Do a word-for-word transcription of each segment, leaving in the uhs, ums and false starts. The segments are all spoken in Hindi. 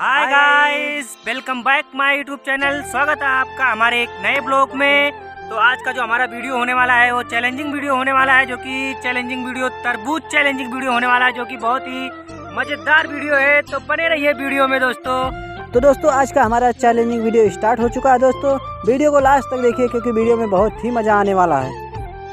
Hi guys, welcome back my YouTube channel. स्वागत है आपका हमारे एक नए ब्लॉग में। तो आज का जो हमारा वीडियो होने वाला है वो चैलेंजिंग वीडियो होने वाला है, जो कि चैलेंजिंग वीडियो तरबूज चैलेंजिंग वीडियो होने वाला है, जो कि बहुत ही मजेदार वीडियो है। तो बने रहिए वीडियो में दोस्तों। तो दोस्तों आज का हमारा चैलेंजिंग वीडियो स्टार्ट हो चुका है। दोस्तों वीडियो को लास्ट तक देखिए, क्योंकि वीडियो में बहुत ही मज़ा आने वाला है।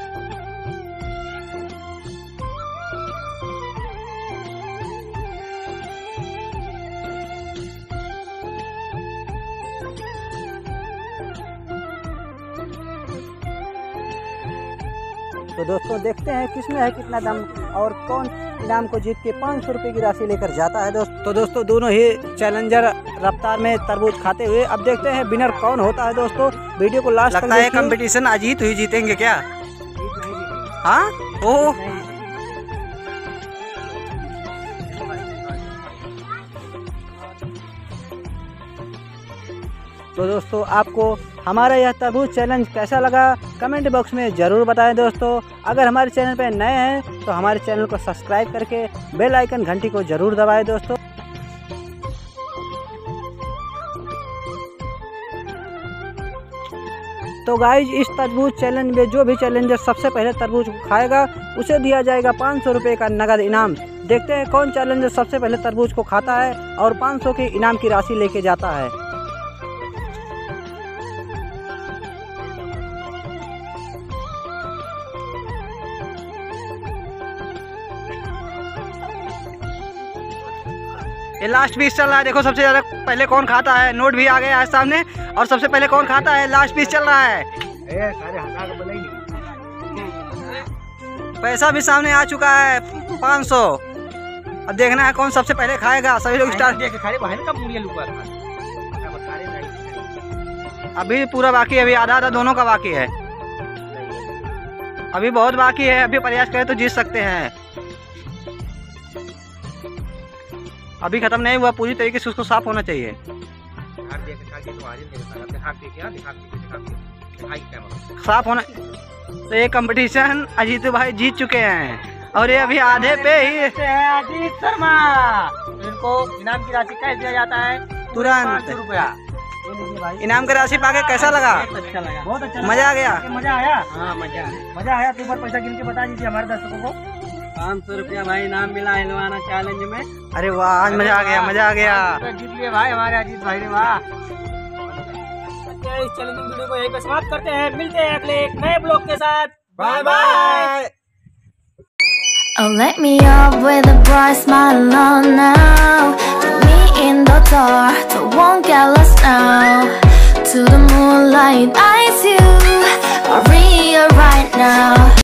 तो दोस्तों देखते हैं किसमें है कितना दम और कौन इनाम को जीत के पाँच सौ रुपये की राशि लेकर जाता है। दोस्त तो दोस्तों दोनों ही चैलेंजर रफ्तार में तरबूज खाते हुए अब देखते हैं विनर कौन होता है। दोस्तों वीडियो को लास्ट लगता है कंपटीशन अजीत हुई जीतेंगे क्या? हाँ ओ तो दोस्तों आपको हमारा यह तरबूज चैलेंज कैसा लगा कमेंट बॉक्स में ज़रूर बताएं। दोस्तों अगर हमारे चैनल पर नए हैं तो हमारे चैनल को सब्सक्राइब करके बेल आइकन घंटी को ज़रूर दबाएं। दोस्तों तो गाइज इस तरबूज चैलेंज में जो भी चैलेंजर सबसे पहले तरबूज को खाएगा उसे दिया जाएगा पाँच सौ रुपये का नगद इनाम। देखते हैं कौन चैलेंजर सबसे पहले तरबूज को खाता है और पाँच सौ के इनाम की राशि लेके जाता है। ये लास्ट पीस चल रहा है। देखो सबसे ज्यादा पहले कौन खाता है। नोट भी आ गया है सामने और सबसे पहले कौन खाता है। लास्ट पीस चल रहा है। पैसा भी सामने आ चुका है पाँच सौ। अब देखना है कौन सबसे पहले खाएगा। सभी लोग स्टार्ट। अभी पूरा बाकी है, अभी आधा आधा दोनों का बाकी है। अभी बहुत बाकी है, अभी प्रयास करें तो जीत सकते हैं। अभी खत्म नहीं हुआ, पूरी तरीके से उसको साफ होना चाहिए। साफ होना तो ये कंपटीशन अजीत भाई जीत चुके हैं और ये अभी आधे पे ही है। अजीत शर्मा इनको इनाम की राशि कैसे दिया जाता है? तुरंत रुपया इनाम की राशि पाके कैसा लगा? अच्छा लगा, बहुत अच्छा। मजा आ गया? मजा आया? हाँ मजा मजा आया। तो ऊपर पैसा गिन के बता दीजिए हमारे दर्शकों को। पाँच सौ रुपया भाई इनाम मिला हिलवाना चैलेंज में। अरे वाह, आज मजा आ गया, मजा आ गया। जीत लिए भाई हमारे अजीत भाई ने। वाह। इस चैलेंजिंग वीडियो को यहीं पे समाप्त करते हैं। मिलते हैं अगले एक नए ब्लॉग के साथ। Bye bye. Oh, let me up with a bright smile on now. Put me in the dark, so won't get lost now. To the moonlight, eyes you, Maria right now.